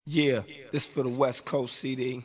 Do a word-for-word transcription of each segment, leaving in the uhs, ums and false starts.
Yeah, this for the West Coast C D.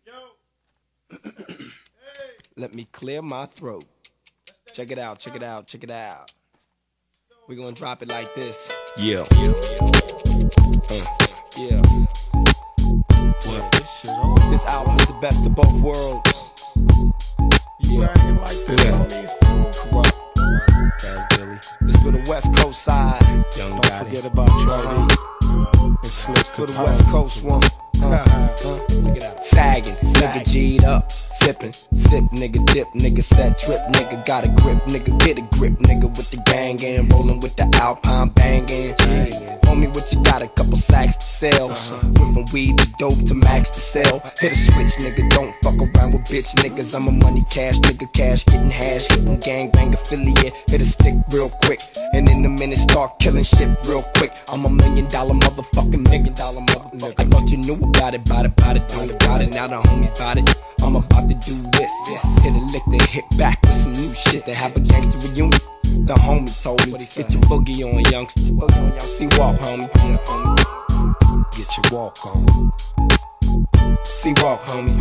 Let me clear my throat. Check it out, check it out, check it out. We gonna drop it like this. Yeah. Uh, yeah. What? This album is the best of both worlds. Yeah. Yeah. Corrupt. That's Dilly. This for the West Coast side. Young Don't Gotti. Forget about Charlie. And Slip for the West Coast one. Uh, uh, check it out. Sagging, nigga G'd up, sippin', sip, nigga dip, nigga set trip, nigga got a grip, nigga get a grip, nigga with the gang and rollin' with the Alpine bangin'. Homie, what you got? A couple sacks to sell. Went from weed to dope to max to sell. Hit a switch, nigga, don't fuck around with bitch niggas. I'm a money cash nigga, cash getting hash, hitting gang bang affiliate. Hit a stick real quick, and in a minute start killing shit real quick. I'm a million dollar motherfucking million dollar motherfucker. I thought you knew about it, about it, about it, don't about it. Now the homies about it. I'm about to do this. Hit a lick, then hit back with some new shit to have a gangster reunion. The homie told me, get your boogie on, youngster. See walk, homie. Get your walk on. See walk, homie.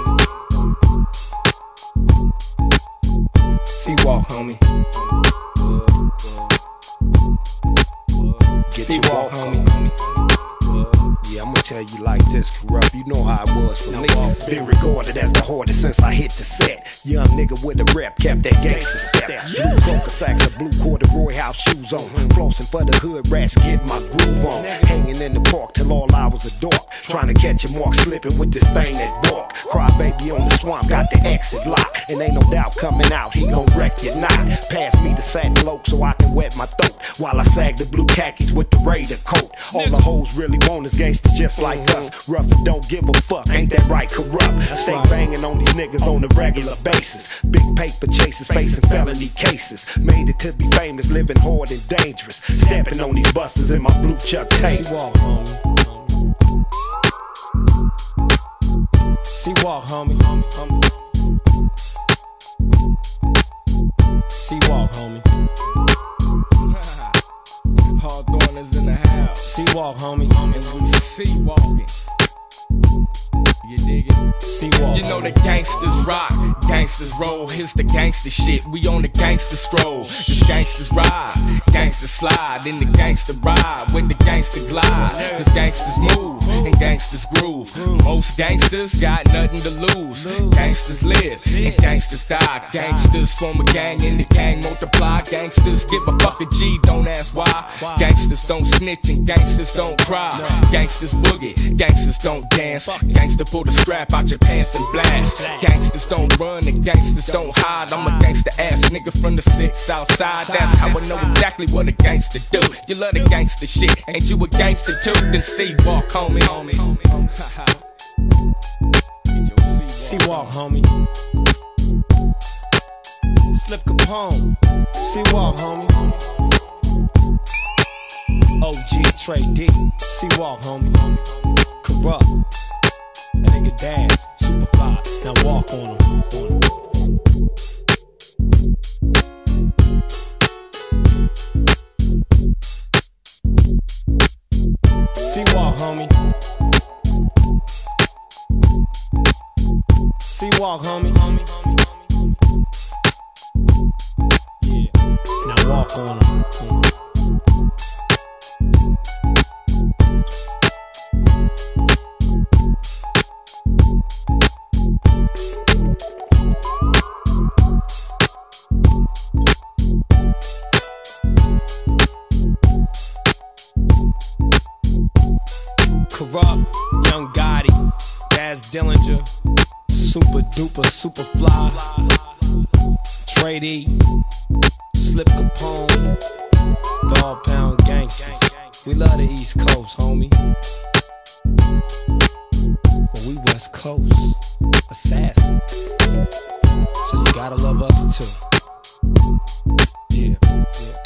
See walk, homie. Get your walk, homie. Yeah, I'ma tell you like this, Corrupt. You know how it was for me. Been regarded as the hardest since I hit the set. Young nigga with a rep, kept that gangster step. Blue coca sacks and blue corduroy house shoes on. Flossing for the hood rats, get my groove on. Hanging in the park till all hours of dark. Trying to catch a mark, slipping with this thing that bark. Cry baby on the swamp, got the exit lock. And ain't no doubt coming out, he gon' wreck your knot. Pass me the satin loke so I can wet my throat. While I sag the blue khakis with the Raider coat. All the hoes really want is gangsters just like us. Rough and don't give a fuck, ain't that right, Corrupt? Stay banging on these niggas on a regular basis. Big paper chasers facing felony cases. Made it to be famous, living hard and dangerous. Stepping on these busters in my blue Chuck Taylor. See walk, homie. See walk, homie. See walk, homie. Hawthorne is in the house. See walk, homie. And we see walking. You dig it? See walk, you know the gangsters rock, gangsters roll. Here's the gangster shit, we on the gangster stroll. This gangsters ride, gangsters slide, then the gangster ride, with the gangster glide. Cause gangsters move, and gangsters groove. Most gangsters got nothing to lose. Gangsters live, and gangsters die. Gangsters form a gang, and the gang multiply. Gangsters give a fuck a G, don't ask why. Gangsters don't snitch, and gangsters don't cry. Gangsters boogie, gangsters don't dance. Gangster pull the strap out your pants and blast. Gangsters don't run and gangsters don't hide. I'm a gangster ass nigga from the six outside. That's how I know exactly what a gangster do. You love the gangster shit, ain't you a gangster too? Then see walk, homie. See walk, homie. Slip Capone. See walk, homie. O G Trey D. See walk, homie. Corrupt. That nigga dance, super fly. Now walk on him. On him. See walk, homie. See walk, homie. Yeah. Now walk on him. Corrupt, Young Gotti, Daz Dillinger, super duper, super fly, Trey D, Slip Capone, Dog Pound Gangsters. We love the East Coast, homie, but we West Coast assassins, so you gotta love us too. Yeah, yeah.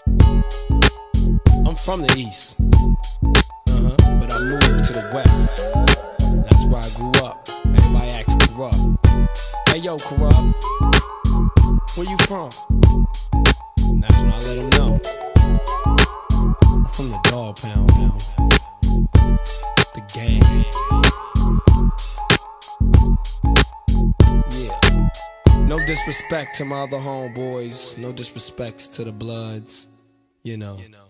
I'm from the East. Uh-huh. But I moved to the West. That's where I grew up. Everybody acts Corrupt. Hey yo, Corrupt, where you from? And that's when I let them know. I'm from the Dog Pound, man. The gang. No disrespect to my other homeboys, no disrespects to the Bloods, you know.